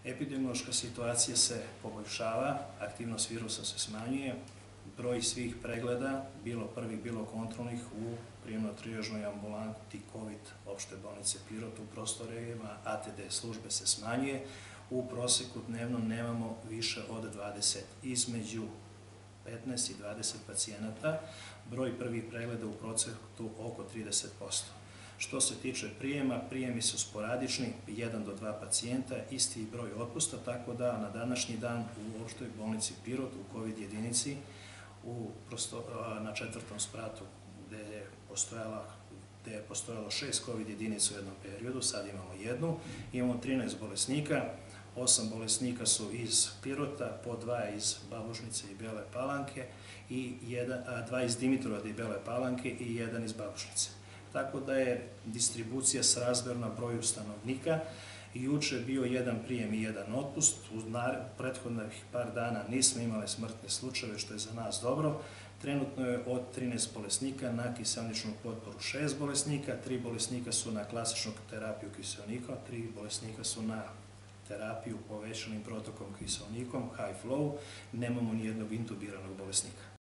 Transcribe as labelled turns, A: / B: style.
A: Epidemiološka situacija se poboljšava, aktivnost virusa se smanjuje, broj svih pregleda, bilo prvih, bilo kontrolnih u prijemno-trijažnoj ambulanti COVID opšte bolnice Pirot u prostorijama ATD službe se smanjuje. U proseku dnevno nemamo više od 20, između 15 i 20 pacijenata, broj prvih pregleda u procesu oko 30%. Što se tiče prijema, prijemi su sporadični, 1 do 2 pacijenta, isti broj otpusta, tako da na današnji dan u opštoj bolnici Pirot u COVID jedinici na 4. spratu gde je postojalo 6 COVID jedinica u jednom periodu, sad imamo jednu, imamo 13 bolesnika, 8 bolesnika su iz Pirota, po 2 iz Babušnice i Bele Palanke, 2 iz Dimitrovgrada i Bele Palanke i 1 iz Babušnice. Tako da je distribucija srazmerna broju stanovnika. Juče bio jedan prijem i jedan otpust. U prethodnih par dana nismo imali smrtne slučajeve, što je za nas dobro. Trenutno je od 13 bolesnika na kiseoničnu potporu 6 bolesnika, 3 bolesnika su na klasičnu terapiju kiseonika, 3 bolesnika su na terapiju povećanim protokom kiseonikom, high flow, nemamo ni jednog intubiranog bolesnika.